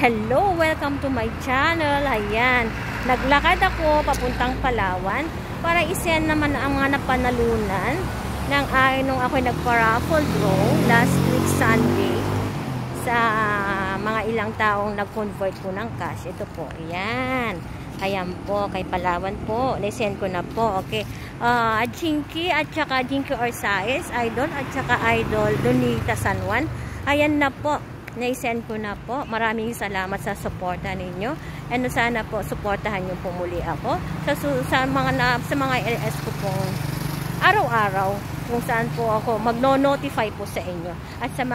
Hello! Welcome to my channel. Ayan. Naglakad ako papuntang Palawan para isend naman ang mga napanalunan nung ako nagpa-raffle draw last week Sunday sa mga ilang taong nag-convert po ng cash. Ito po. Ayan. Ayan po. Kay Palawan po. Nisend ko na po. Okay. Jinky at saka Jinky Orsais, Idol at saka Idol Donita San Juan. Ayan na po. Na-send ko na po. Maraming salamat sa suporta ninyo. And sana po suportahan niyo po muli ako sa mga LS ko pong araw-araw kung saan po ako magno-notify po sa inyo. At sa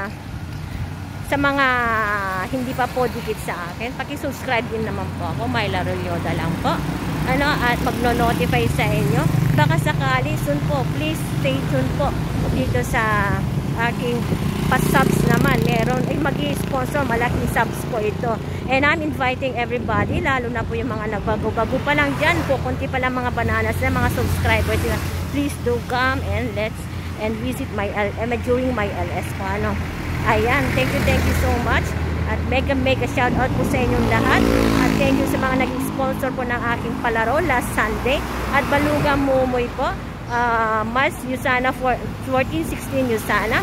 mga hindi pa po dikit sa akin, paki-subscribe din naman po ako. Myla Rolyoda lang po. At magno-notify sa inyo. Baka sakali soon po, please stay tuned po dito sa aking pa-subs naman. Meron mag-i-sponsor, malaking subs po ito. And I'm inviting everybody, lalo na po yung mga nagbago-bago pa lang dyan po, kunti pa lang mga bananas na mga subscribers. Please do come and visit my during my LS po. Ayan, thank you so much. At mega shout out po sa inyong lahat. At thank you sa mga naging sponsor po ng aking palaro last Sunday. At Balugang Mumoy po. Mars Yusana 1416 Yusana.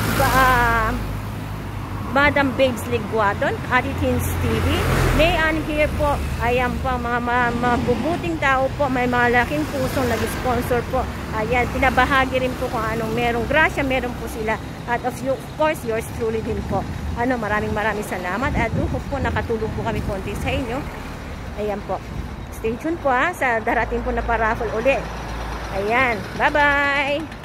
Madam Babes Ligwaton, Atitins TV, Mayan here po. Ayan po, mga mabubuting tao po, may malaking pusong nag-sponsor po. Ayan, pinabahagi rin po kung anong merong grasya, meron po sila. At of course, yours truly din po. Maraming salamat. At po, nakatulong po kami konti sa inyo. Ayan po. Stay tuned po sa darating po na pa-raffle ulit. Ayan, bye-bye!